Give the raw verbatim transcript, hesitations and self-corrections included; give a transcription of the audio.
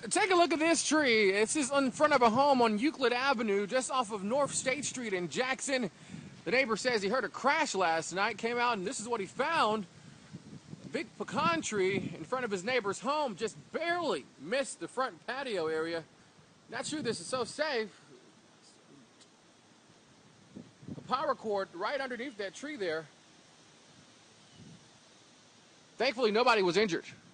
Take a look at this tree. This is in front of a home on Euclid Avenue, just off of North State Street in Jackson. The neighbor says he heard a crash last night, came out, and this is what he found. A big pecan tree in front of his neighbor's home just barely missed the front patio area. Not sure this is so safe. A power cord right underneath that tree there. Thankfully, nobody was injured.